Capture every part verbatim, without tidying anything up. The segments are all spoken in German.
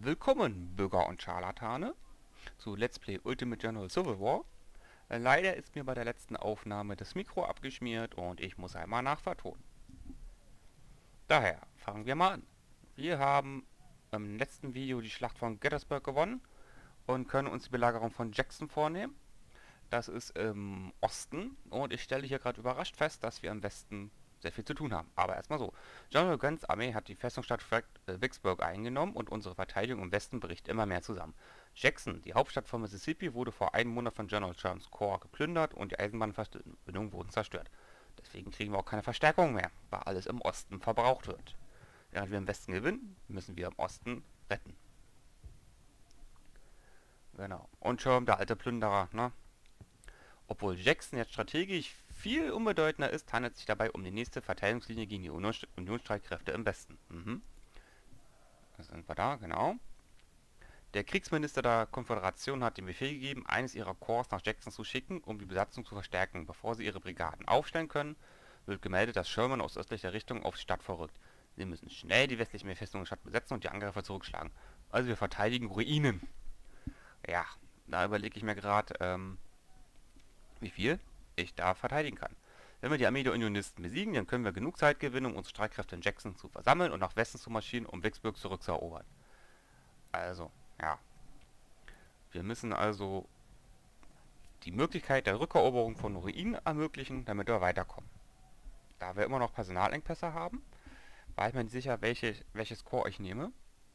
Willkommen, Bürger und Scharlatane, zu Let's Play Ultimate General Civil War. Äh, Leider ist mir bei der letzten Aufnahme das Mikro abgeschmiert und ich muss einmal nachvertonen. Daher fangen wir mal an. Wir haben im letzten Video die Schlacht von Gettysburg gewonnen und können uns die Belagerung von Jackson vornehmen. Das ist im Osten und ich stelle hier gerade überrascht fest, dass wir im Westen sehr viel zu tun haben. Aber erstmal so. General Grants Armee hat die Festungsstadt äh, Vicksburg eingenommen und unsere Verteidigung im Westen bricht immer mehr zusammen. Jackson, die Hauptstadt von Mississippi, wurde vor einem Monat von General Shermans Korps geplündert und die Eisenbahnverbindungen wurden zerstört. Deswegen kriegen wir auch keine Verstärkung mehr, weil alles im Osten verbraucht wird. Während wir im Westen gewinnen, müssen wir im Osten retten. Genau. Und Sherman, der alte Plünderer, ne? Obwohl Jackson jetzt strategisch viel unbedeutender ist, handelt es sich dabei um die nächste Verteidigungslinie gegen die Unionsstreitkräfte im Westen. Mhm. Da sind wir da, genau. Der Kriegsminister der Konföderation hat den Befehl gegeben, eines ihrer Korps nach Jackson zu schicken, um die Besatzung zu verstärken. Bevor sie ihre Brigaden aufstellen können, wird gemeldet, dass Sherman aus östlicher Richtung auf die Stadt vorrückt. Sie müssen schnell die westliche Befestigung der Stadt besetzen und die Angreifer zurückschlagen. Also wir verteidigen Ruinen. Ja, da überlege ich mir gerade, ähm, wie viel ich da verteidigen kann. Wenn wir die Armee der Unionisten besiegen, dann können wir genug Zeit gewinnen, um unsere Streitkräfte in Jackson zu versammeln und nach Westen zu marschieren, um Vicksburg zurückzuerobern. Also, ja. Wir müssen also die Möglichkeit der Rückeroberung von Ruinen ermöglichen, damit wir weiterkommen. Da wir immer noch Personalengpässe haben, war ich mir nicht sicher, welche, welches Korps ich nehme.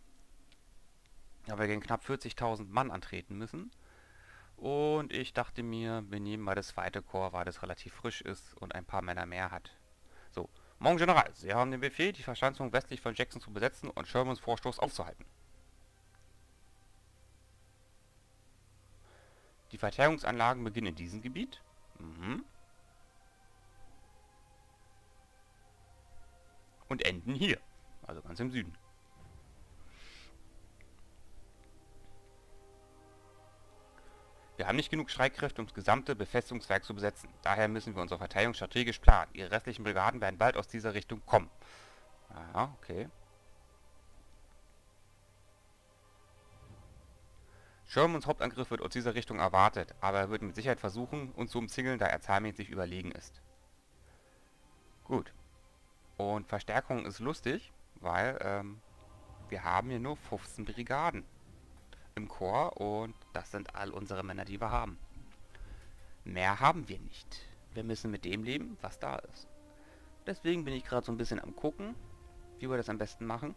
Da wir gegen knapp vierzigtausend Mann antreten müssen. Und ich dachte mir, wir nehmen mal das zweite Korps, weil das relativ frisch ist und ein paar Männer mehr hat. So, Mon General, Sie haben den Befehl, die Verschanzung westlich von Jackson zu besetzen und Shermans Vorstoß aufzuhalten. Die Verteidigungsanlagen beginnen in diesem Gebiet. Mhm. Und enden hier, also ganz im Süden. Wir haben nicht genug Streitkräfte, um das gesamte Befestigungswerk zu besetzen. Daher müssen wir unsere Verteidigung strategisch planen. Ihre restlichen Brigaden werden bald aus dieser Richtung kommen. Aha, okay. Shermans Hauptangriff wird aus dieser Richtung erwartet, aber er wird mit Sicherheit versuchen, uns zu umzingeln, da er zahlmäßig überlegen ist. Gut. Und Verstärkung ist lustig, weil ähm, wir haben hier nur fünfzehn Brigaden im Korps und das sind all unsere Männer, die wir haben. Mehr haben wir nicht. Wir müssen mit dem leben, was da ist. Deswegen bin ich gerade so ein bisschen am gucken, wie wir das am besten machen.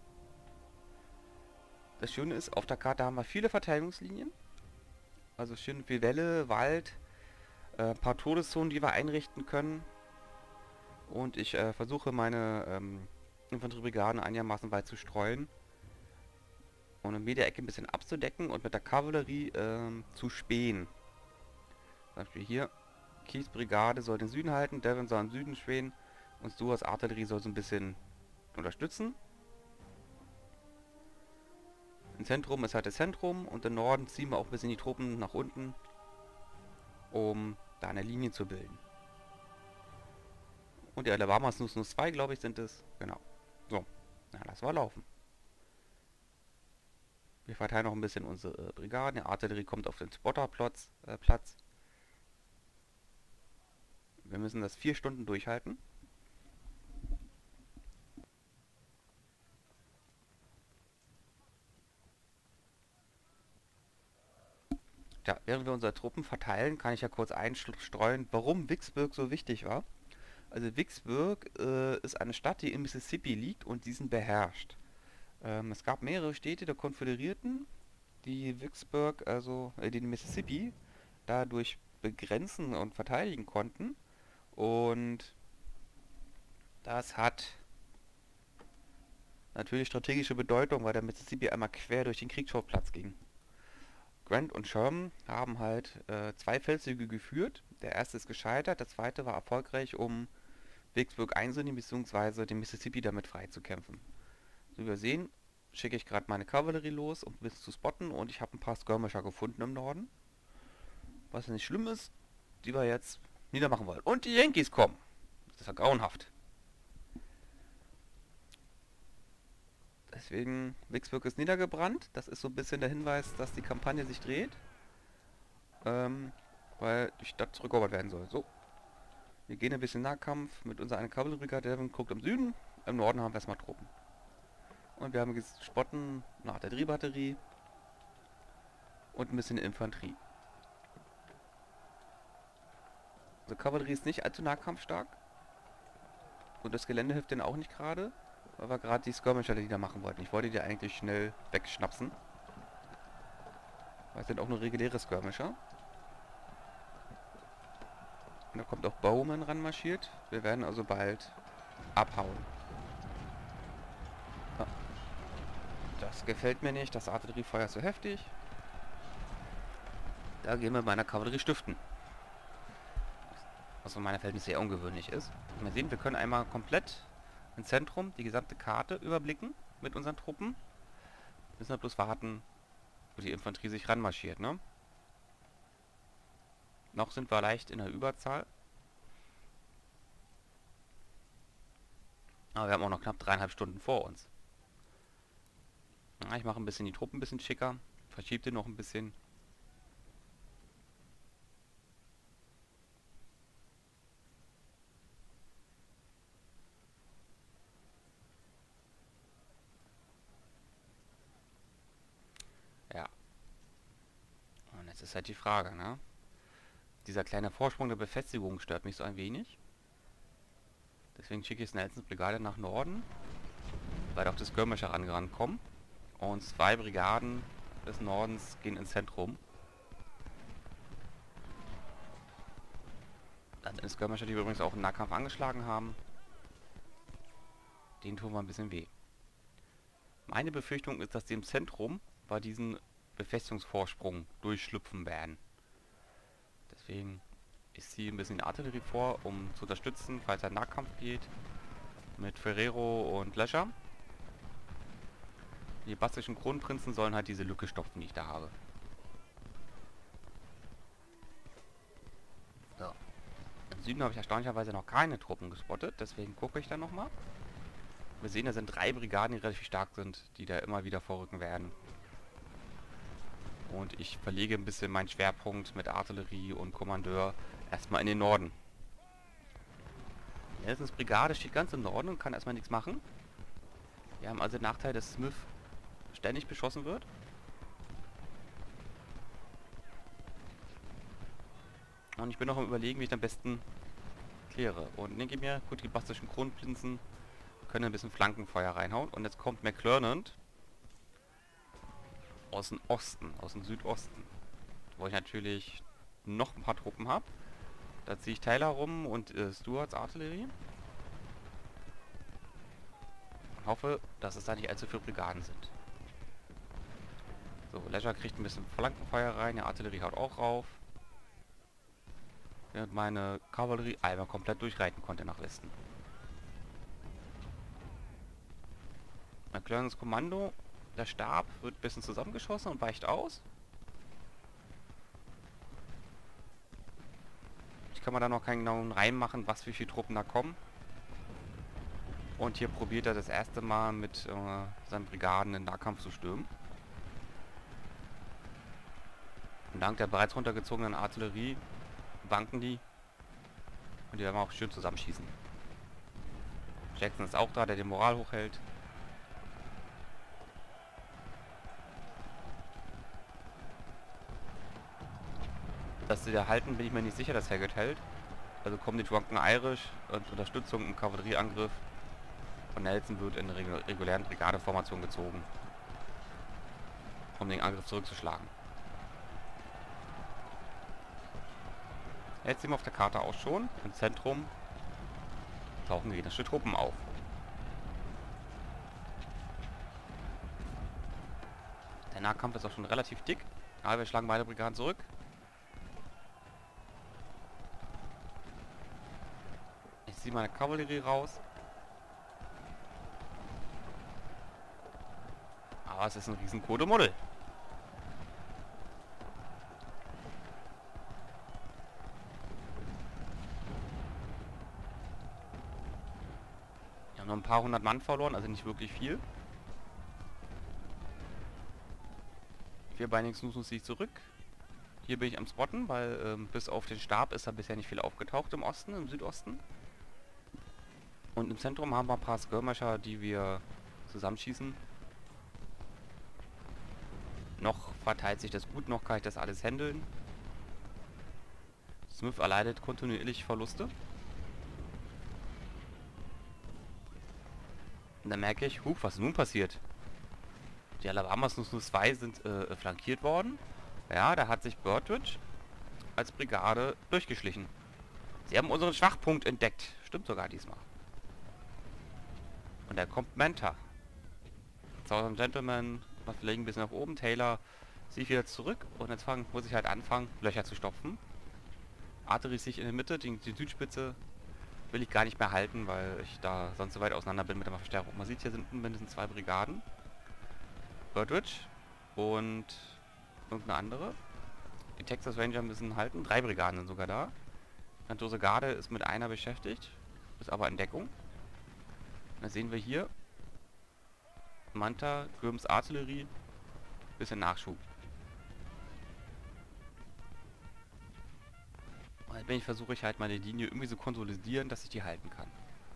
Das Schöne ist, auf der Karte haben wir viele Verteidigungslinien. Also schön viel Wälle, Wald, äh, ein paar Todeszonen, die wir einrichten können. Und ich äh, versuche meine ähm, Infanteriebrigaden einigermaßen weit zu streuen. Und in jeder Ecke ein bisschen abzudecken und mit der Kavallerie ähm, zu spähen. Zum Beispiel hier, Kiesbrigade soll den Süden halten, Devon soll im Süden spähen und Stuarts Artillerie soll so ein bisschen unterstützen. Im Zentrum ist halt das Zentrum und im Norden ziehen wir auch ein bisschen die Truppen nach unten, um da eine Linie zu bilden. Und die Alabama Snus Snus zwei, glaube ich, sind es. Genau. So, na, lass mal laufen. Wir verteilen noch ein bisschen unsere äh, Brigaden. Die Artillerie kommt auf den Spotterplatz. Äh, Platz. Wir müssen das vier Stunden durchhalten. Ja, während wir unsere Truppen verteilen, kann ich ja kurz einstreuen, warum Vicksburg so wichtig war. Also Vicksburg äh, ist eine Stadt, die in Mississippi liegt und diesen beherrscht. Ähm, es gab mehrere Städte der Konföderierten, die Vicksburg, also äh, den Mississippi, dadurch begrenzen und verteidigen konnten. Und das hat natürlich strategische Bedeutung, weil der Mississippi einmal quer durch den Kriegsschauplatz ging. Grant und Sherman haben halt äh, zwei Feldzüge geführt. Der erste ist gescheitert, der zweite war erfolgreich, um Vicksburg einzunehmen, bzw. den Mississippi damit freizukämpfen. So wie wir sehen, schicke ich gerade meine Kavallerie los, um ein bisschen zu spotten, und ich habe ein paar Skirmisher gefunden im Norden. Was nicht schlimm ist, die wir jetzt niedermachen wollen. Und die Yankees kommen. Das ist ja grauenhaft. Deswegen, Vicksburg ist niedergebrannt. Das ist so ein bisschen der Hinweis, dass die Kampagne sich dreht. Ähm, weil die Stadt zurückerobert werden soll. So. Wir gehen ein bisschen Nahkampf mit unserer eine Kavalleriebrigade. Devon guckt im Süden. Im Norden haben wir erstmal Truppen. Und wir haben jetzt Spotten, eine Artilleriebatterie und ein bisschen Infanterie. Also Kavallerie ist nicht allzu nahkampfstark. Und das Gelände hilft denen auch nicht gerade. Weil wir gerade die Skirmisher, die da machen wollten. Ich wollte die eigentlich schnell wegschnapsen. Weil es sind auch nur reguläre Skirmisher. Und da kommt auch Bowman ranmarschiert. Wir werden also bald abhauen. Ja. Das gefällt mir nicht. Das Artilleriefeuer ist so heftig. Da gehen wir bei einer Kavallerie stiften. Was für meine Verhältnisse sehr ungewöhnlich ist. Wir sehen, wir können einmal komplett im Zentrum die gesamte Karte überblicken mit unseren Truppen. Müssen wir bloß warten, wo die Infanterie sich ranmarschiert, ne? Noch sind wir leicht in der Überzahl. Aber wir haben auch noch knapp dreieinhalb Stunden vor uns. Ja, ich mache ein bisschen die Truppen ein bisschen schicker. Verschiebe den noch ein bisschen. Ja. Und jetzt ist halt die Frage, ne? Dieser kleine Vorsprung der Befestigung stört mich so ein wenig. Deswegen schicke ich Nelsons Brigade nach Norden, weil auch die Skirmisher rankommen. Und zwei Brigaden des Nordens gehen ins Zentrum. Das sind Skirmisher, die wir übrigens auch im Nahkampf angeschlagen haben. Den tun wir ein bisschen weh. Meine Befürchtung ist, dass die im Zentrum bei diesem Befestigungsvorsprung durchschlüpfen werden. Deswegen, ich ziehe ein bisschen Artillerie vor, um zu unterstützen, falls ein Nahkampf geht. Mit Ferrero und Lescher. Die bastischen Kronprinzen sollen halt diese Lücke stopfen, die ich da habe. So. Im Süden habe ich erstaunlicherweise noch keine Truppen gespottet, deswegen gucke ich da nochmal. Wir sehen, da sind drei Brigaden, die relativ stark sind, die da immer wieder vorrücken werden. Und ich verlege ein bisschen meinen Schwerpunkt mit Artillerie und Kommandeur erstmal in den Norden. Nelsons Brigade steht ganz im Norden und kann erstmal nichts machen. Wir haben also den Nachteil, dass Smith ständig beschossen wird. Und ich bin noch am Überlegen, wie ich am besten kläre. Und denke mir, gut, die bastischen Kronprinzen können ein bisschen Flankenfeuer reinhauen. Und jetzt kommt McClernand aus dem Osten, aus dem Südosten. Wo ich natürlich noch ein paar Truppen habe. Da ziehe ich Taylor rum und äh, Stuarts Artillerie. Und hoffe, dass es da nicht allzu viele Brigaden sind. So, Lesher kriegt ein bisschen Flankenfeuer rein, die Artillerie haut auch rauf. Während meine Kavallerie einmal komplett durchreiten konnte nach Westen. McClernands Kommando, der Stab, wird ein bisschen zusammengeschossen und weicht aus. Ich kann mir da noch keinen genauen Reim machen, was wie viele Truppen da kommen. Und hier probiert er das erste Mal mit äh, seinen Brigaden in Nahkampf zu stürmen. Und dank der bereits runtergezogenen Artillerie banken die. Und die werden wir auch schön zusammenschießen. Jackson ist auch da, der die Moral hochhält. Dass sie da halten, bin ich mir nicht sicher, dass Haggard hält. Also kommen die Drunken Irish und Unterstützung im Kavallerieangriff. Und Nelson wird in eine regulären Brigadeformation gezogen, um den Angriff zurückzuschlagen. Jetzt sehen wir auf der Karte auch schon, im Zentrum tauchen gegnerische Truppen auf. Der Nahkampf ist auch schon relativ dick, aber wir schlagen beide Brigaden zurück. Ich ziehe meine Kavallerie raus. Aber es ist ein riesen Kuddelmuddel. Wir haben noch ein paar hundert Mann verloren, also nicht wirklich viel. Vierbeinigen Snusnus ziehe ich zurück. Hier bin ich am Spotten, weil ähm, bis auf den Stab ist da bisher nicht viel aufgetaucht im Osten, im Südosten. Und im Zentrum haben wir ein paar Skirmisher, die wir zusammenschießen. Noch verteilt sich das gut, noch kann ich das alles handeln. Smith erleidet kontinuierlich Verluste. Und dann merke ich, huch, was ist nun passiert? Die Alabamas Snusnus zwei sind äh, flankiert worden. Ja, da hat sich Birdridge als Brigade durchgeschlichen. Sie haben unseren Schwachpunkt entdeckt. Stimmt sogar diesmal. Und da kommt Manta. Southern Gentleman, wir legen ein bisschen nach oben. Taylor zieht wieder zurück. Und jetzt fang, muss ich halt anfangen, Löcher zu stopfen. Artery sich in der Mitte, die, die Südspitze will ich gar nicht mehr halten, weil ich da sonst so weit auseinander bin mit der Verstärkung. Man sieht, hier sind mindestens zwei Brigaden. Birdridge und irgendeine andere. Die Texas Ranger müssen halten. Drei Brigaden sind sogar da. Grandiose Garde ist mit einer beschäftigt. Ist aber in Deckung. Und da sehen wir hier Manta, Grims Artillerie. Bisschen Nachschub. Und dann bin ich, versuche ich halt meine Linie irgendwie so konsolidieren, dass ich die halten kann.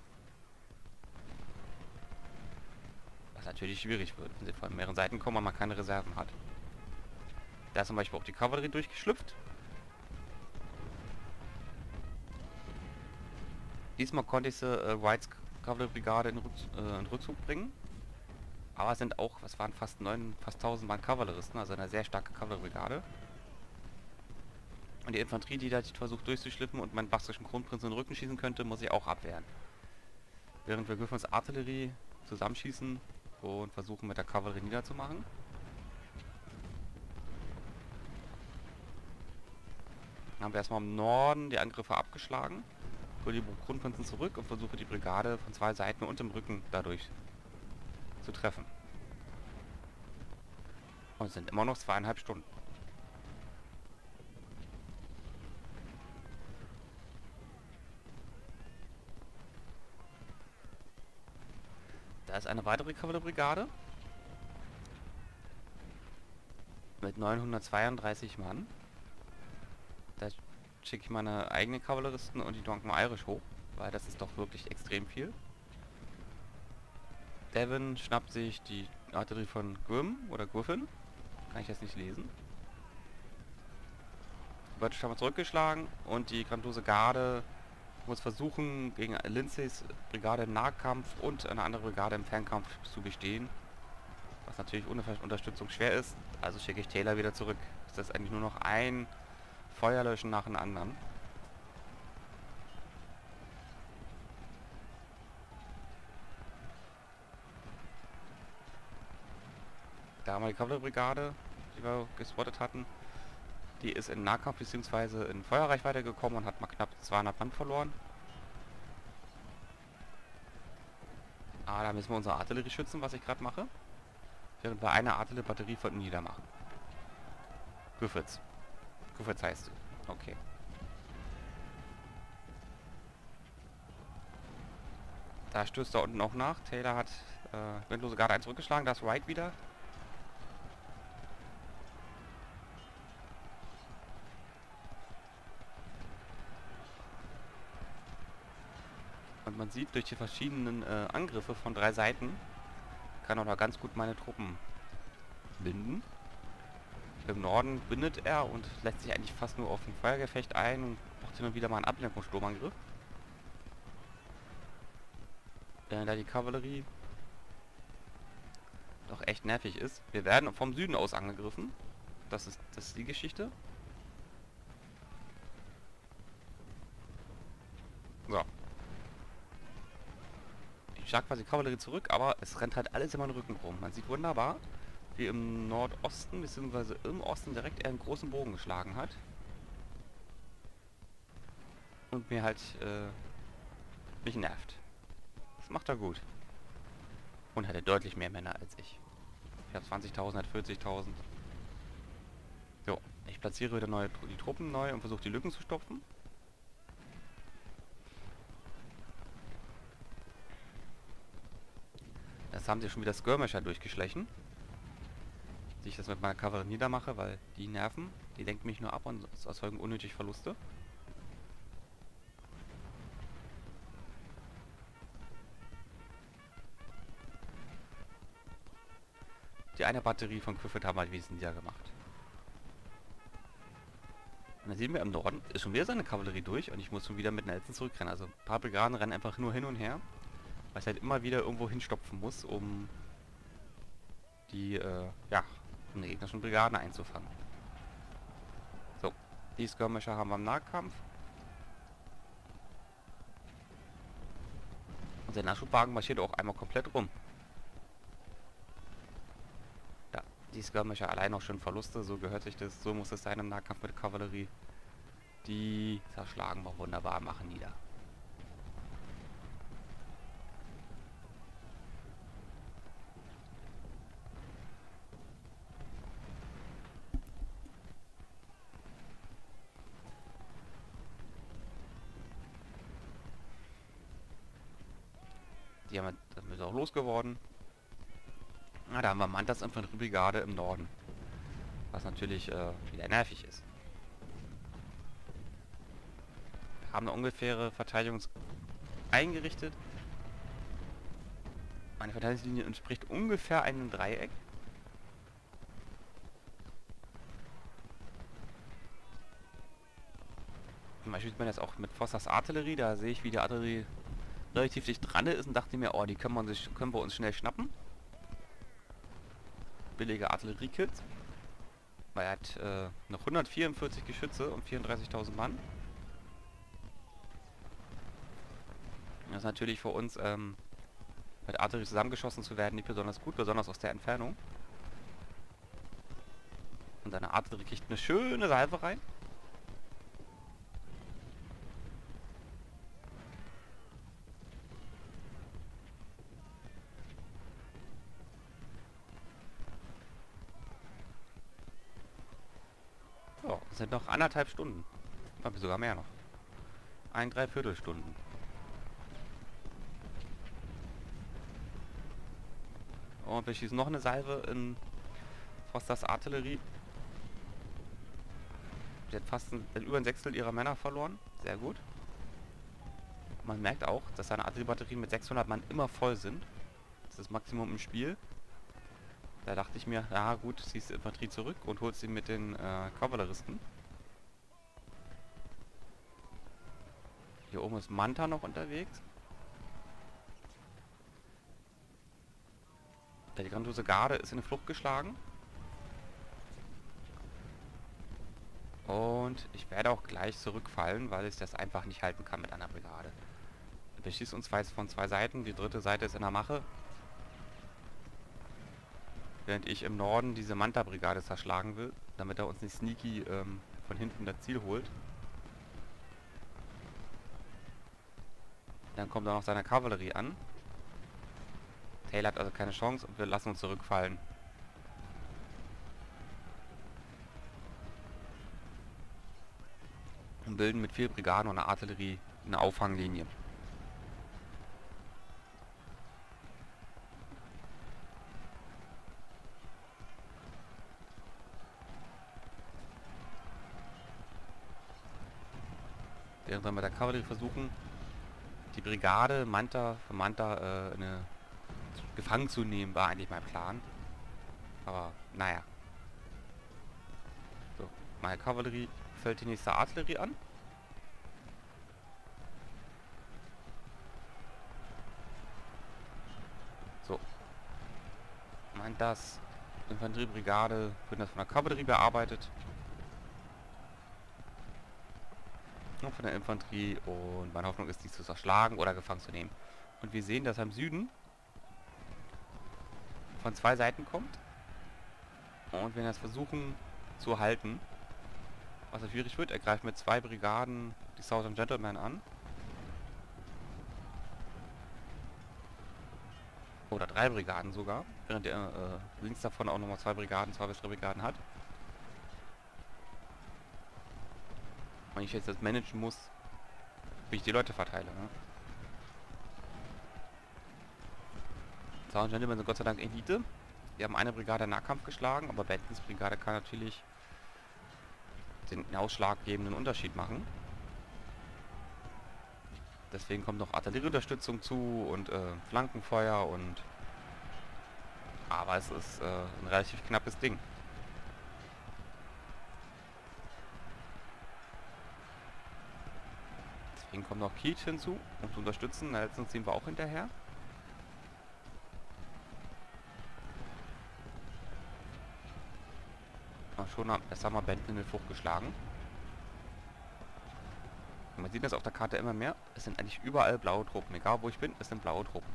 Was natürlich schwierig wird, wenn sie von mehreren Seiten kommen und man keine Reserven hat. Da ist zum Beispiel auch die Kavallerie durchgeschlüpft. Diesmal konnte ich sie äh, Whites Kavalleriebrigade in, Rückz äh, in Rückzug bringen. Aber es sind auch, was waren fast neun, fast tausend Mann Kavalleristen, also eine sehr starke Kavalleriebrigade. Und die Infanterie, die da versucht durchzuschlippen und meinen baskischen Kronprinzen in den Rücken schießen könnte, muss ich auch abwehren. Während wir Griffons Artillerie zusammenschießen und versuchen mit der Kavallerie niederzumachen. Dann haben wir erstmal im Norden die Angriffe abgeschlagen. Hole die Kronprinzen zurück und versuche die Brigade von zwei Seiten und im Rücken dadurch zu treffen. Und es sind immer noch zweieinhalb Stunden. Da ist eine weitere Kavalleriebrigade mit neunhundertzweiunddreißig Mann. Da schicke ich meine eigenen Kavalleristen und die Donken Irish hoch, weil das ist doch wirklich extrem viel. Devon schnappt sich die Artillerie von Grim oder Griffin. Kann ich jetzt nicht lesen. Wird schon mal zurückgeschlagen und die Grandiose Garde muss versuchen, gegen Lindsays Brigade im Nahkampf und eine andere Brigade im Fernkampf zu bestehen. Was natürlich ohne Unterstützung schwer ist. Also schicke ich Taylor wieder zurück. Das ist eigentlich nur noch ein Feuerlöschen nach dem anderen. Da haben wir die Kavalleriebrigade, die wir gespottet hatten. Die ist in Nahkampf bzw. in Feuerreichweite gekommen und hat mal knapp zweihundert Mann verloren. Ah, da müssen wir unsere Artillerie schützen, was ich gerade mache. Während wir eine Artilleriebatterie von niedermachen. Griffiths. Griffiths heißt sie. Okay. Da stößt er unten auch nach. Taylor hat äh, Windlose Garde eins zurückgeschlagen. Da ist Wright wieder. Und man sieht, durch die verschiedenen äh, Angriffe von drei Seiten kann er noch ganz gut meine Truppen binden. Im Norden bindet er und lässt sich eigentlich fast nur auf ein Feuergefecht ein und macht hin und wieder mal einen Ablenkungssturmangriff. Äh, da die Kavallerie doch echt nervig ist. Wir werden vom Süden aus angegriffen. Das ist, das ist die Geschichte. So. Ich schlag quasi Kavallerie zurück, aber es rennt halt alles in meinen Rücken rum. Man sieht wunderbar, wie im Nordosten bzw. im Osten direkt er einen großen Bogen geschlagen hat. Und mir halt äh, mich nervt. Das macht er gut. Und hatte deutlich mehr Männer als ich. Ich habe zwanzigtausend, hat vierzigtausend. Jo, ich platziere wieder neue, die Truppen neu und versuche die Lücken zu stopfen. Das haben sie schon wieder Skirmisher durchgeschlichen. Wie ich das mit meiner Kavallerie niedermache, weil die nerven. Die lenken mich nur ab und erzeugen unnötig Verluste. Die eine Batterie von Quifford haben halt wesentlich gemacht. Und dann sehen wir im Norden, ist schon wieder seine Kavallerie durch und ich muss schon wieder mit Nelson zurückrennen. Also ein paar Brigaden rennen einfach nur hin und her, weil ich halt immer wieder irgendwo hinstopfen muss, um die, äh, ja, um die gegnerischen Brigaden einzufangen. So, die Skirmisher haben wir im Nahkampf. Und der Nachschubwagen marschiert auch einmal komplett rum. Ja, die Skirmisher allein auch schon Verluste, so gehört sich das, so muss es sein im Nahkampf mit Kavallerie. Die zerschlagen wir wunderbar, machen nieder. Die haben wir damit auch losgeworden. Na, da haben wir Mantas Infanteriebrigade im Norden. Was natürlich äh, wieder nervig ist. Wir haben eine ungefähre Verteidigung eingerichtet. Meine Verteidigungslinie entspricht ungefähr einem Dreieck. Zum Beispiel sieht man das auch mit Fossers Artillerie. Da sehe ich, wie die Artillerie relativ dicht dran ist und dachte mir, oh, die können wir, sich, können wir uns schnell schnappen. Billige Artilleriekits. Weil er hat äh, noch hundertvierundvierzig Geschütze und vierunddreißigtausend Mann. Das ist natürlich für uns, ähm, mit Artillerie zusammengeschossen zu werden, nicht besonders gut, besonders aus der Entfernung. Und seine Artillerie kriegt eine schöne Salve rein. So, das sind noch anderthalb Stunden. Aber sogar mehr noch. Ein Dreiviertelstunden. Und wir schießen noch eine Salve in Fosters Artillerie. Die hat fast ein, über ein Sechstel ihrer Männer verloren. Sehr gut. Man merkt auch, dass seine Artilleriebatterien mit sechshundert Mann immer voll sind. Das ist das Maximum im Spiel. Da dachte ich mir, ja gut, ziehst die Infanterie zurück und holst sie mit den äh, Kavalleristen. Hier oben ist Manta noch unterwegs. Die grandiose Garde ist in die Flucht geschlagen. Und ich werde auch gleich zurückfallen, weil ich das einfach nicht halten kann mit einer Brigade. Wir schießen uns zwei von zwei Seiten, die dritte Seite ist in der Mache. Während ich im Norden diese Manta-Brigade zerschlagen will, damit er uns nicht sneaky ähm, von hinten das Ziel holt. Dann kommt er noch seine Kavallerie an. Taylor hat also keine Chance und wir lassen uns zurückfallen. Und bilden mit vier Brigaden und einer Artillerie eine Auffanglinie. Während wir mit der Kavallerie versuchen, die Brigade Manta von Manta äh, eine gefangen zu nehmen, war eigentlich mein Plan. Aber naja. So, meine Kavallerie fällt die nächste Artillerie an. So. Mantas Infanteriebrigade wird das von der Kavallerie bearbeitet. Und von der Infanterie. Und meine Hoffnung ist, die zu zerschlagen oder gefangen zu nehmen. Und wir sehen, dass er im Süden von zwei Seiten kommt. Und wenn wir das versuchen zu halten, was ja schwierig wird, er greift mit zwei Brigaden die Southern Gentlemen an. Oder drei Brigaden sogar, während er äh, links davon auch nochmal zwei Brigaden, zwei bis drei Brigaden hat. Wenn ich jetzt das managen muss, wie ich die Leute verteile. Ne? Southern Gentlemen sind Gott sei Dank Elite. Wir haben eine Brigade Nahkampf geschlagen, aber Bentons Brigade kann natürlich den ausschlaggebenden Unterschied machen. Deswegen kommt noch Artillerieunterstützung zu und äh, Flankenfeuer und... Aber es ist äh, ein relativ knappes Ding. Deswegen kommt noch Keach hinzu, um zu unterstützen. Na, letztens ziehen wir auch hinterher. Aber schon haben, das haben wir Benton in den Flucht geschlagen. Und man sieht das auf der Karte immer mehr. Es sind eigentlich überall blaue Truppen. Egal wo ich bin, es sind blaue Truppen.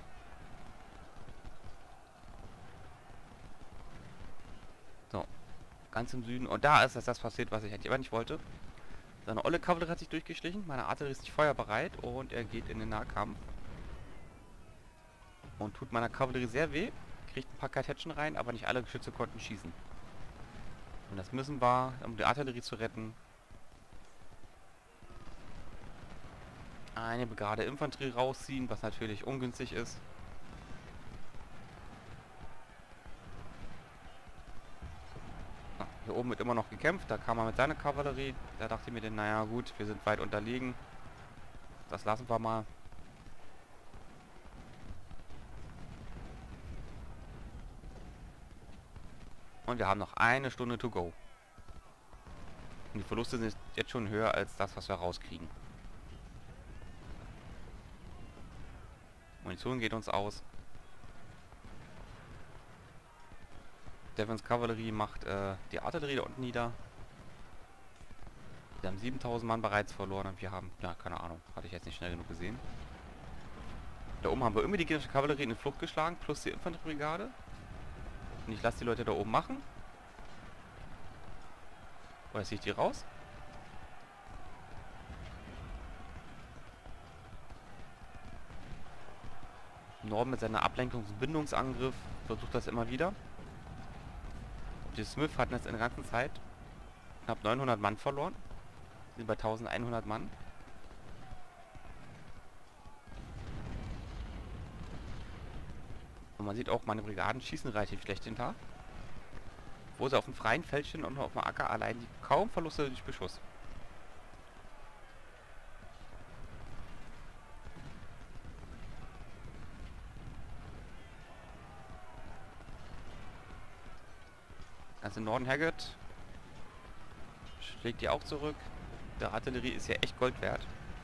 So. Ganz im Süden. Und da ist das, das passiert, was ich eigentlich aber nicht wollte. Seine olle Kavallerie hat sich durchgeschlichen. Meine Artillerie ist nicht feuerbereit. Und er geht in den Nahkampf. Und tut meiner Kavallerie sehr weh. Kriegt ein paar Kartätschen rein, aber nicht alle Geschütze konnten schießen. Und das müssen wir, um die Artillerie zu retten. Eine Brigade Infanterie rausziehen, was natürlich ungünstig ist. Ah, hier oben wird immer noch gekämpft. Da kam er mit seiner Kavallerie. Da dachte ich mir dann, naja gut, wir sind weit unterlegen. Das lassen wir mal. Und wir haben noch eine Stunde to go. Und die Verluste sind jetzt schon höher als das, was wir rauskriegen. Munition geht uns aus. Devons Kavallerie macht äh, die Artillerie da unten nieder. Wir haben siebentausend Mann bereits verloren und wir haben, ja, keine Ahnung, hatte ich jetzt nicht schnell genug gesehen. Da oben haben wir immer die gegnerische Kavallerie in die Flucht geschlagen, plus die Infanteriebrigade. Und ich lasse die Leute da oben machen. Oder ziehe ich die raus? Im Norden mit seiner Ablenkungs- und Bindungsangriff versucht das immer wieder. Die Smith hatten jetzt in der ganzen Zeit knapp neunhundert Mann verloren. Sind bei eintausendeinhundert Mann. Und man sieht auch, meine Brigaden schießen relativ schlecht hinter. Wo sie auf dem freien Feld stehen und auf dem Acker allein die kaum Verluste durch Beschuss. Ganz im Norden Haggard schlägt die auch zurück. Der Artillerie ist ja echt Gold wert.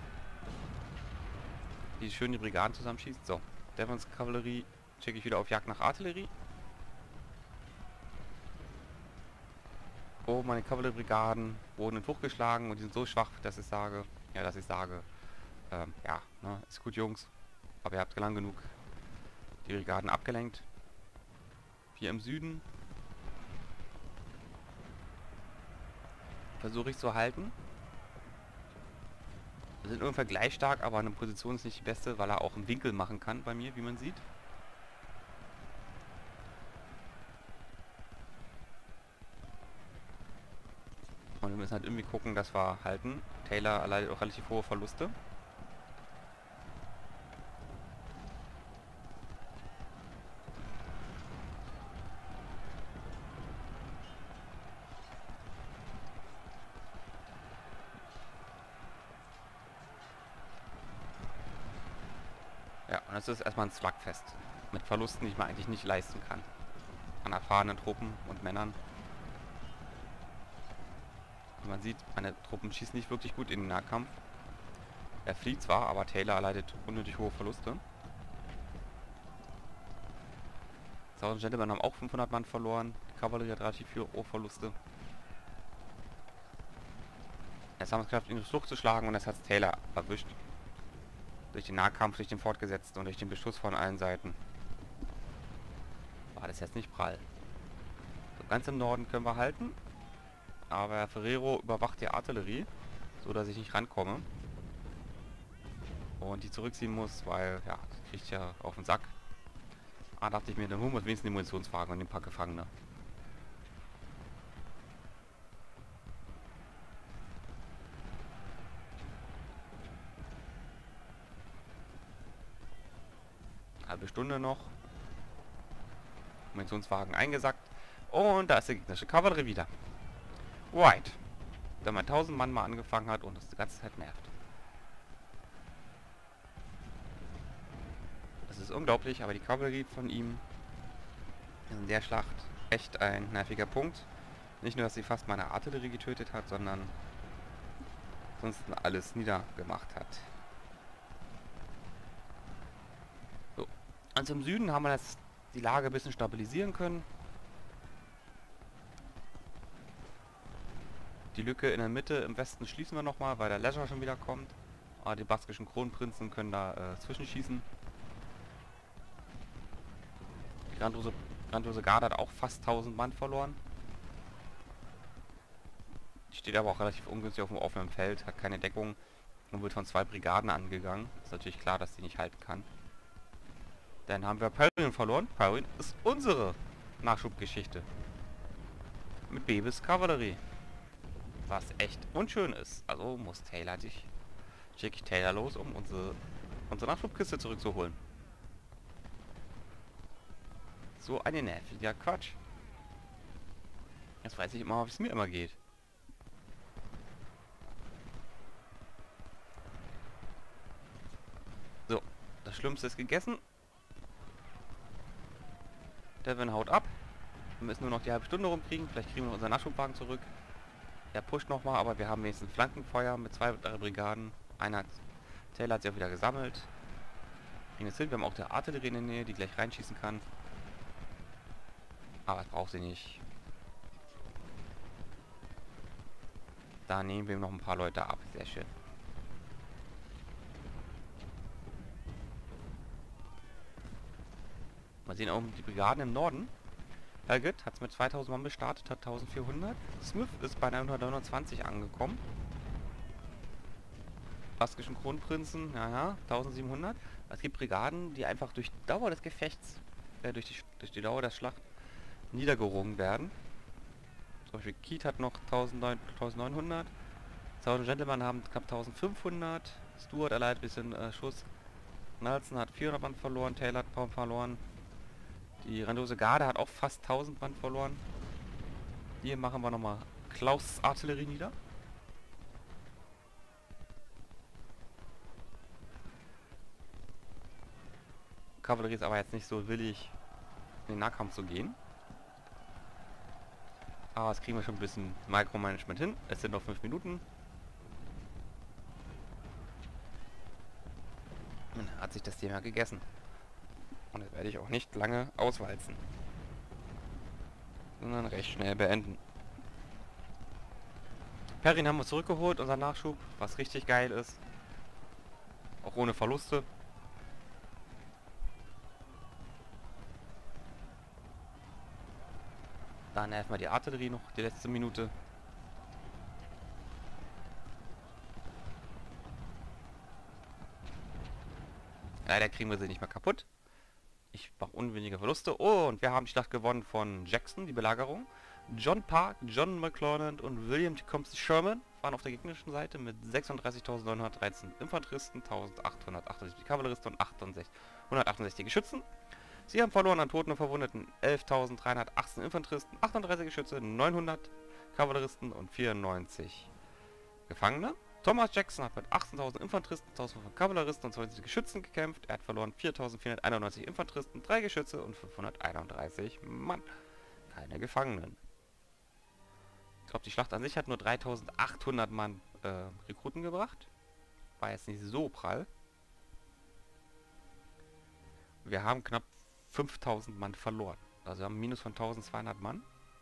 Die schön die Brigaden zusammenschießt. So, Devons Kavallerie schicke ich wieder auf Jagd nach Artillerie. Oh, meine Kavalleriebrigaden wurden in Flucht geschlagen und die sind so schwach, dass ich sage, ja, dass ich sage, ähm, ja, ne, ist gut, Jungs, aber ihr habt lang genug die Brigaden abgelenkt. Hier im Süden versuche ich zu halten. Wir sind ungefähr gleich stark, aber eine Position ist nicht die beste, weil er auch einen Winkel machen kann bei mir, wie man sieht. Und wir müssen halt irgendwie gucken, dass wir halten. Taylor erleidet auch relativ hohe Verluste. Ja, und das ist erstmal ein Slugfest. Mit Verlusten, die ich mir eigentlich nicht leisten kann. An erfahrenen Truppen und Männern. Wie man sieht, meine Truppen schießen nicht wirklich gut in den Nahkampf. Er flieht zwar, aber Taylor erleidet unnötig hohe Verluste. Southern Gentlemen haben auch fünfhundert Mann verloren. Die Kavallerie hat relativ viele hohe Verluste. Jetzt haben wir es geschafft, ihn durch Flucht zu schlagen und das hat Taylor erwischt. Durch den Nahkampf, durch den fortgesetzten und durch den Beschuss von allen Seiten. War das jetzt nicht prall. So, ganz im Norden können wir halten. Aber Ferrero überwacht die Artillerie, so dass ich nicht rankomme. Und die zurückziehen muss, weil, ja, das kriegt ja auf den Sack. Ah, dachte ich mir, dann holen wir uns wenigstens die Munitionswagen und ein paar Gefangene. Halbe Stunde noch. Munitionswagen eingesackt. Und da ist die gegnerische Kavallerie wieder. Right. Wenn man tausend Mann mal angefangen hat und das die ganze Zeit nervt. Das ist unglaublich, aber die Kavallerie von ihm in der Schlacht echt ein nerviger Punkt. Nicht nur, dass sie fast meine Artillerie getötet hat, sondern sonst alles niedergemacht hat. So. Also im Süden haben wir jetzt die Lage ein bisschen stabilisieren können. Die Lücke in der Mitte im Westen schließen wir nochmal, weil der Leisure schon wieder kommt. Aber die baskischen Kronprinzen können da äh, zwischenschießen. Die Grandlose, Grandlose Garde hat auch fast tausend Mann verloren. Die steht aber auch relativ ungünstig auf dem offenen Feld, hat keine Deckung und wird von zwei Brigaden angegangen. Ist natürlich klar, dass sie nicht halten kann. Dann haben wir Perrin verloren. Perrin ist unsere Nachschubgeschichte. Mit Bebes Kavallerie. Was echt unschön ist. Also muss Taylor dich... schicke ich Taylor los, um unsere, unsere Nachschubkiste zurückzuholen. So eine nerviger Quatsch. Jetzt weiß ich immer, wie es mir immer geht. So, das Schlimmste ist gegessen. Devin haut ab. Wir müssen nur noch die halbe Stunde rumkriegen. Vielleicht kriegen wir unseren Nachschubwagen zurück. Er pusht nochmal, aber wir haben wenigstens Flankenfeuer mit zwei, drei Brigaden. Einer hat... Taylor hat sich auch wieder gesammelt. Kriegen es hin. Wir haben auch der Artillerie in der Nähe, die gleich reinschießen kann. Aber das braucht sie nicht. Da nehmen wir noch ein paar Leute ab. Sehr schön. Mal sehen auch die Brigaden im Norden. Helget hat es mit zweitausend Mann gestartet, hat eintausendvierhundert. Smith ist bei hundertneunundzwanzig angekommen. Baskischen Kronprinzen, ja, ja, eintausendsiebenhundert. Es gibt Brigaden, die einfach durch Dauer des Gefechts, äh, durch, die, durch die Dauer der Schlacht niedergerungen werden. Zum Beispiel Keith hat noch eintausendneunhundert. Thousand Gentlemen haben knapp eintausendfünfhundert. Stuart allein ein bisschen äh, Schuss. Nelson hat vierhundert Mann verloren. Taylor hat ein paar verloren. Die Grandlose Garde hat auch fast tausend Mann verloren. Hier machen wir nochmal Klaus Artillerie nieder. Kavallerie ist aber jetzt nicht so willig, in den Nahkampf zu gehen. Aber das kriegen wir schon ein bisschen Micromanagement hin. Es sind noch fünf Minuten. Dann hat sich das Thema gegessen. Und das werde ich auch nicht lange auswalzen. Sondern recht schnell beenden. Perrin haben wir zurückgeholt, unser Nachschub, was richtig geil ist. Auch ohne Verluste. Dann nerven wir die Artillerie noch, die letzte Minute. Leider kriegen wir sie nicht mehr kaputt. Ich mache unwenige Verluste. Oh, und wir haben die Schlacht gewonnen von Jackson, die Belagerung. John Park, John McClernand und William Tecumseh Sherman waren auf der gegnerischen Seite mit sechsunddreißigtausendneunhundertdreizehn Infanteristen, eintausendachthundertachtundsiebzig Kavalleristen und hundertachtundsechzig Geschützen. Sie haben verloren an Toten und Verwundeten elftausenddreihundertachtzehn Infanteristen, achtunddreißig Geschütze, neunhundert Kavalleristen und vierundneunzig Gefangene. Thomas Jackson hat mit achtzehntausend Infanteristen, eintausendfünfhundert Kavalleristen und zwanzig Geschützen gekämpft. Er hat verloren viertausendvierhunderteinundneunzig Infanteristen, drei Geschütze und fünfhunderteinunddreißig Mann. Keine Gefangenen. Ich glaube, die Schlacht an sich hat nur dreitausendachthundert Mann äh, Rekruten gebracht. War jetzt nicht so prall. Wir haben knapp fünftausend Mann verloren. Also wir haben ein Minus von eintausendzweihundert Mann.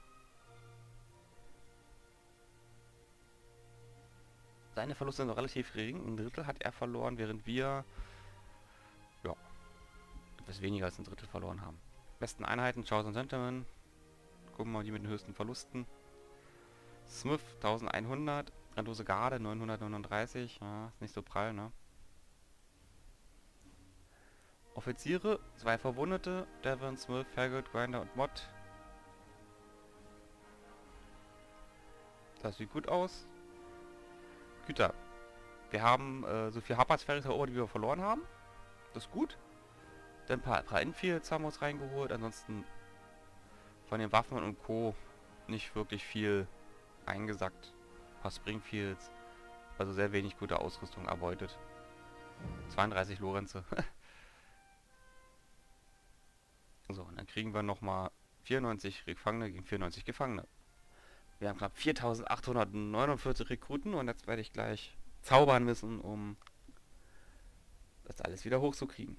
Seine Verluste sind noch relativ gering. Ein Drittel hat er verloren, während wir ja etwas weniger als ein Drittel verloren haben. Besten Einheiten, Thousand Gentlemen. Gucken wir mal die mit den höchsten Verlusten. Smith eintausendeinhundert. Grandlose Garde neunhundertneununddreißig. Ja, ist nicht so prall, ne? Offiziere, zwei Verwundete, Devon, Smith, Helget, Grinder und Mott. Das sieht gut aus. Güter. Wir haben äh, so viel Hapatsferries erobert, wie wir verloren haben. Das ist gut. Dann ein paar, paar Infields haben wir uns reingeholt. Ansonsten von den Waffen und Co. nicht wirklich viel eingesackt. Ein paar Springfields. Also sehr wenig gute Ausrüstung erbeutet. zweiunddreißig Lorenze. So, und dann kriegen wir nochmal vierundneunzig Gefangene gegen vierundneunzig Gefangene. Wir haben knapp viertausendachthundertneunundvierzig Rekruten und jetzt werde ich gleich zaubern müssen, um das alles wieder hochzukriegen.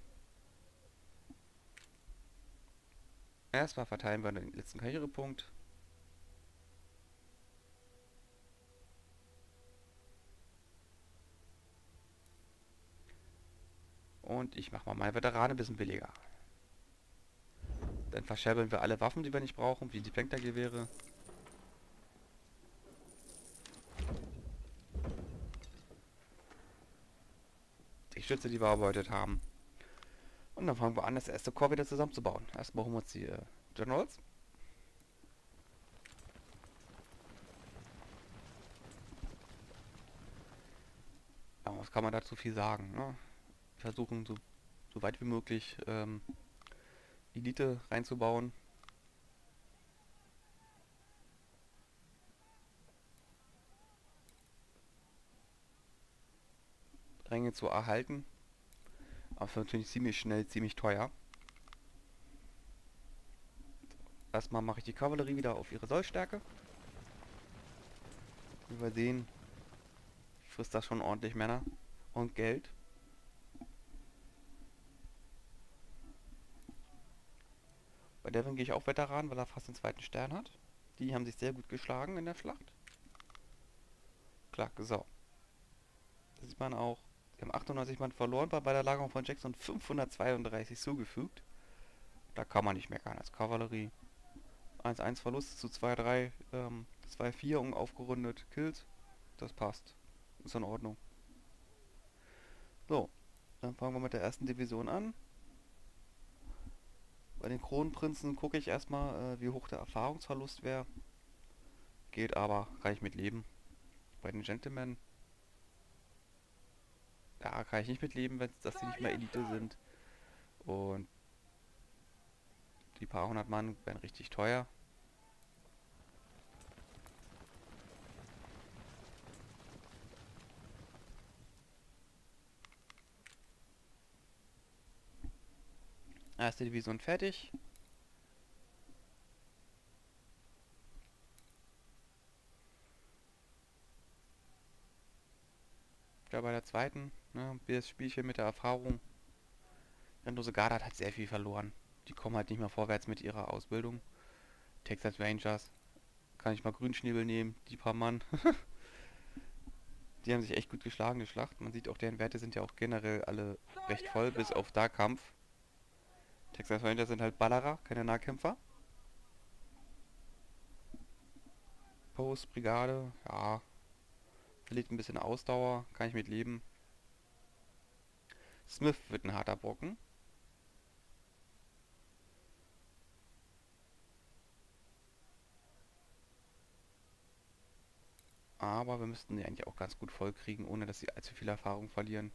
Erstmal verteilen wir den letzten Karrierepunkt. Und ich mache mal meine Veteranen ein bisschen billiger. Dann verscherbeln wir alle Waffen, die wir nicht brauchen, wie die Plänkergewehre. Die Schütze, die wir erbeutet haben. Und dann fangen wir an, das erste Korps wieder zusammenzubauen. Erstmal holen wir uns die äh, Generals. Ja, was kann man dazu viel sagen? Ne? Versuchen, so, so weit wie möglich ähm, Elite reinzubauen. Ränge zu erhalten. Aber es wird natürlich ziemlich schnell, ziemlich teuer. Erstmal mache ich die Kavallerie wieder auf ihre Sollstärke. Wie wir sehen, frisst das schon ordentlich Männer und Geld. Bei Devon gehe ich auch Veteran, weil er fast den zweiten Stern hat. Die haben sich sehr gut geschlagen in der Schlacht. Klar, so. Da sieht man auch, sie haben achtundneunzig Mann verloren bei der Lagerung von Jackson und fünfhundertzweiunddreißig zugefügt. Da kann man nicht meckern als Kavallerie. eins eins Verlust zu zwei drei, ähm, zwei vier aufgerundet Kills. Das passt. Ist in Ordnung. So, dann fangen wir mit der ersten Division an. Bei den Kronprinzen gucke ich erstmal, äh, wie hoch der Erfahrungsverlust wäre. Geht aber, kann ich mit leben. Bei den Gentlemen, da kann ich nicht mit leben, wenn dass sie nicht mehr Elite sind. Und die paar hundert Mann werden richtig teuer. Erste Division fertig. Ja, bei der zweiten, ne, das Spielchen mit der Erfahrung. Randose Garde hat halt sehr viel verloren. Die kommen halt nicht mehr vorwärts mit ihrer Ausbildung. Texas Rangers. Kann ich mal Grünschnäbel nehmen, die paar Mann. Die haben sich echt gut geschlagen, die Schlacht. Man sieht auch, deren Werte sind ja auch generell alle recht voll, bis auf Darkampf. Texas Rangers sind halt Ballerer, keine Nahkämpfer. Post, Brigade, ja. Verliert ein bisschen Ausdauer, kann ich mit leben. Smith wird ein harter Brocken. Aber wir müssten die eigentlich auch ganz gut voll kriegen, ohne dass sie allzu viel Erfahrung verlieren.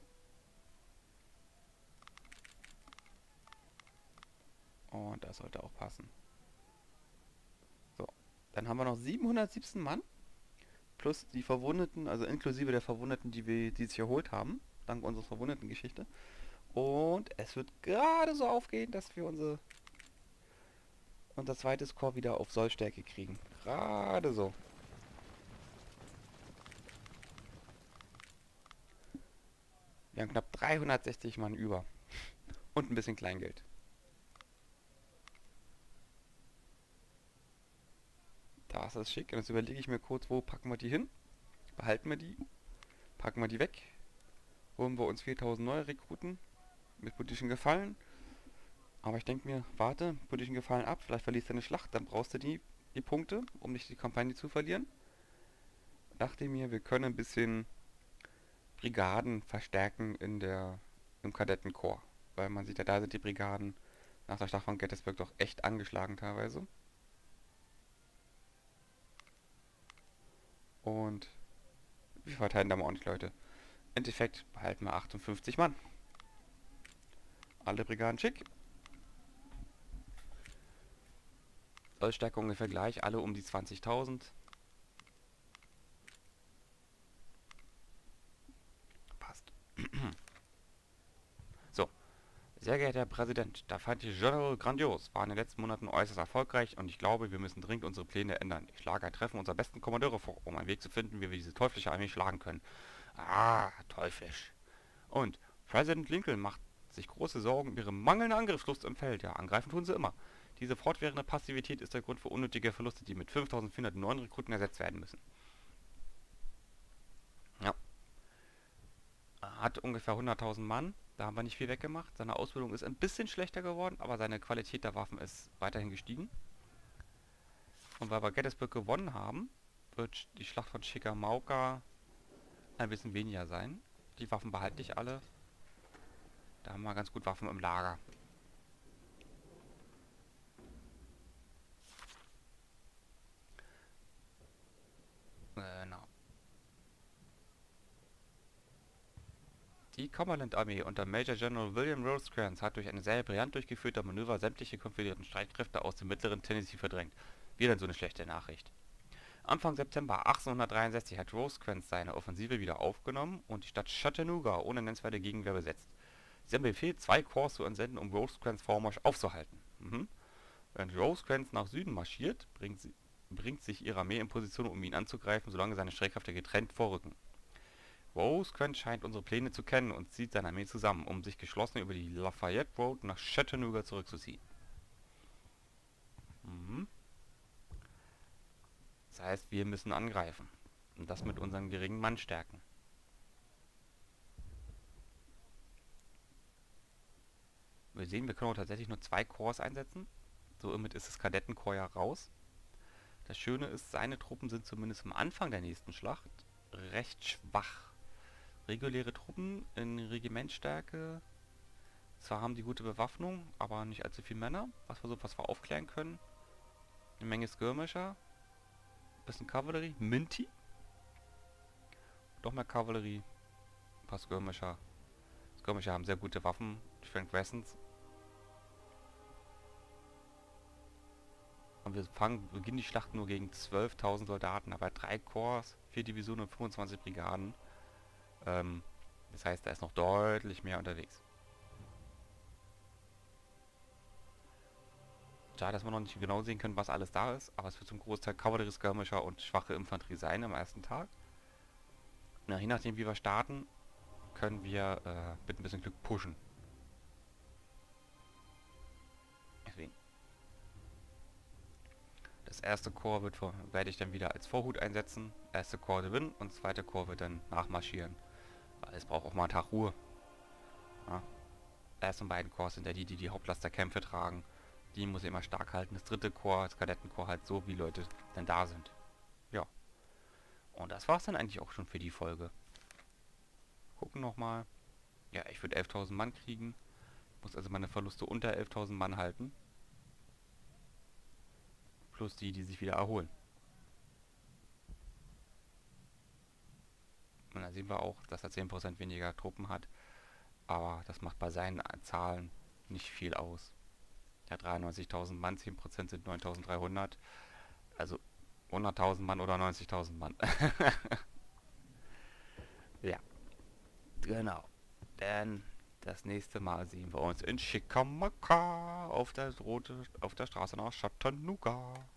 Und das sollte auch passen. So, dann haben wir noch siebenhundertsiebzehn Mann. Plus die Verwundeten, also inklusive der Verwundeten, die wir die sich erholt haben. Dank unserer Verwundeten-Geschichte. Und es wird gerade so aufgehen, dass wir unsere, unser zweites Korps wieder auf Sollstärke kriegen. Gerade so. Wir haben knapp dreihundertsechzig Mann über. Und ein bisschen Kleingeld. Da ist das schick. Und jetzt überlege ich mir kurz, wo packen wir die hin? Behalten wir die? Packen wir die weg? Holen wir uns viertausend neue Rekruten mit politischen Gefallen. Aber ich denke mir, warte, politischen Gefallen ab, vielleicht verlierst du eine Schlacht, dann brauchst du die, die Punkte, um nicht die Kampagne zu verlieren. Dachte mir, wir können ein bisschen Brigaden verstärken in der, im Kadettenkorps. Weil man sieht ja, da sind die Brigaden nach der Schlacht von Gettysburg doch echt angeschlagen teilweise. Und wir verteilen da mal ordentlich Leute. Im Endeffekt behalten wir achtundfünfzig Mann. Alle Brigaden schick. Sollstärke ungefähr gleich, alle um die zwanzigtausend. Passt. So, sehr geehrter Herr Präsident, da fand ich General grandios, war in den letzten Monaten äußerst erfolgreich und ich glaube, wir müssen dringend unsere Pläne ändern. Ich schlage ein Treffen unserer besten Kommandeure vor, um einen Weg zu finden, wie wir diese teuflische Armee schlagen können. Ah, teuflisch. Und Präsident Lincoln macht sich große Sorgen um ihre mangelnde Angriffslust im Feld. Ja, angreifen tun sie immer. Diese fortwährende Passivität ist der Grund für unnötige Verluste, die mit fünftausendvierhundertneun Rekruten ersetzt werden müssen. Ja. Er hat ungefähr hunderttausend Mann. Da haben wir nicht viel weggemacht. Seine Ausbildung ist ein bisschen schlechter geworden, aber seine Qualität der Waffen ist weiterhin gestiegen. Und weil wir Gettysburg gewonnen haben, wird die Schlacht von Chickamauga ein bisschen weniger sein. Die Waffen behalte ich alle. Da haben wir ganz gut Waffen im Lager. Genau. Die Cumberland-Armee unter Major General William Rosecrans hat durch eine sehr brillant durchgeführte Manöver sämtliche konföderierten Streitkräfte aus dem mittleren Tennessee verdrängt. Wieder so eine schlechte Nachricht. Anfang September achtzehnhundertdreiundsechzig hat Rosecrans seine Offensive wieder aufgenommen und die Stadt Chattanooga ohne nennenswerte Gegenwehr besetzt. Sie haben Befehl, zwei Korps zu entsenden, um Rosecrans Vormarsch aufzuhalten. Mhm. Während Rosecrans nach Süden marschiert, bringt, sie, bringt sich ihre Armee in Position, um ihn anzugreifen, solange seine Streitkräfte getrennt vorrücken. Rosecrans scheint unsere Pläne zu kennen und zieht seine Armee zusammen, um sich geschlossen über die Lafayette Road nach Chattanooga zurückzuziehen. Mhm. Das heißt, wir müssen angreifen. Und das mit unseren geringen Mannstärken. Wir sehen, wir können auch tatsächlich nur zwei Korps einsetzen. Somit ist das Kadettenkorps ja raus. Das Schöne ist, seine Truppen sind zumindest am Anfang der nächsten Schlacht recht schwach. Reguläre Truppen in Regimentstärke. Zwar haben die gute Bewaffnung, aber nicht allzu viele Männer, was wir so was wir aufklären können. Eine Menge Skirmisher. Bisschen Kavallerie. Minty. Noch mehr Kavallerie. Ein paar Skirmisher. Skirmisher haben sehr gute Waffen. Frank Wessons. Und wir fangen, beginnen die Schlacht nur gegen zwölftausend Soldaten, aber drei Korps, vier Divisionen und fünfundzwanzig Brigaden. Ähm, das heißt, da ist noch deutlich mehr unterwegs. Schade, dass wir noch nicht genau sehen können, was alles da ist, aber es wird zum Großteil Kavallerie-Skirmisher und schwache Infanterie sein am ersten Tag. Na, je nachdem, wie wir starten, können wir äh, mit ein bisschen Glück pushen. Deswegen. Das erste Korps wird, werde ich dann wieder als Vorhut einsetzen. Erste Korps gewinnen und zweite Korps wird dann nachmarschieren. Weil es braucht auch mal einen Tag Ruhe. Ja. Erst und beiden Korps sind ja die, die die Hauptlast der Kämpfe tragen. Die muss ich immer stark halten. Das dritte Korps, das Kadettenkorps, halt so, wie Leute dann da sind. Ja. Und das war's dann eigentlich auch schon für die Folge. Gucken nochmal. Ja, ich würde elftausend Mann kriegen. Muss also meine Verluste unter elftausend Mann halten. Plus die, die sich wieder erholen. Und da sehen wir auch, dass er zehn Prozent weniger Truppen hat. Aber das macht bei seinen Zahlen nicht viel aus. Er hat dreiundneunzigtausend Mann, zehn Prozent sind neuntausenddreihundert. Also hunderttausend Mann oder neunzigtausend Mann. Ja, genau. Denn das nächste Mal sehen wir uns in Chickamauga auf der, Rote, auf der Straße nach Chattanooga.